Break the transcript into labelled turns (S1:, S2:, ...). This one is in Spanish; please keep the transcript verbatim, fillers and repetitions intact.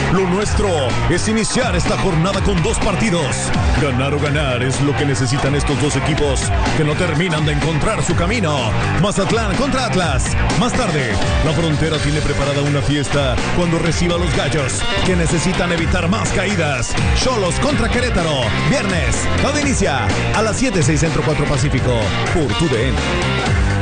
S1: Lo nuestro es iniciar esta jornada con dos partidos. Ganar o ganar es lo que necesitan estos dos equipos que no terminan de encontrar su camino. Mazatlán contra Atlas. Más tarde, la Frontera tiene preparada una fiesta cuando reciba a los Gallos, que necesitan evitar más caídas. Xolos contra Querétaro. Viernes, todo inicia a las siete, seis Centro, cuatro Pacífico, por TUDN.